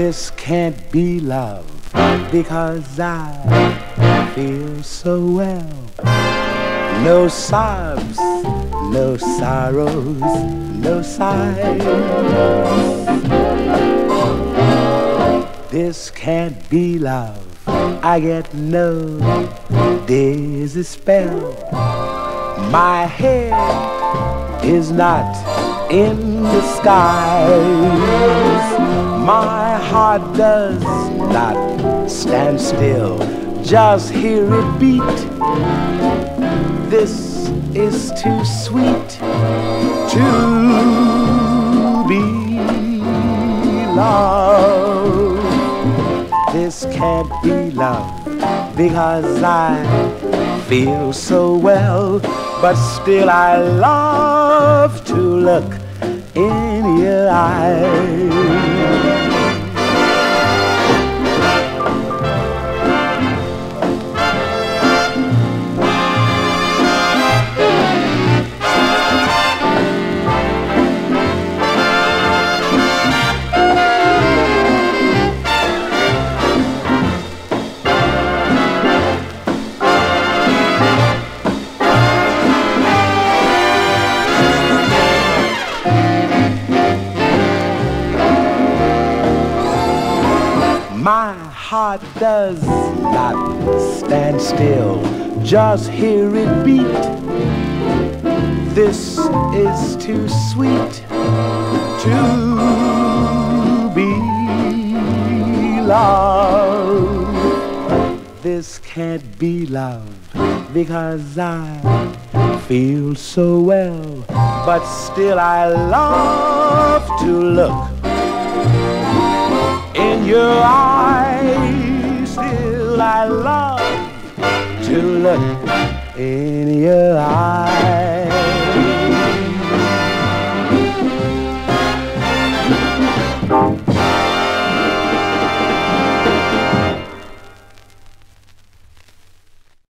This can't be love because I feel so well. No sobs, no sorrows, no sighs. This can't be love. I get no dizzy spell. My head is not in the skies. My heart does not stand still. Just hear it beat. This is too sweet to be love. This can't be love because I feel so well, but still I love to look in your eyes. My heart does not stand still, just hear it beat. This is too sweet to be love. This can't be love because I feel so well, but still I love to look in your eyes. Still I love to look in your eyes.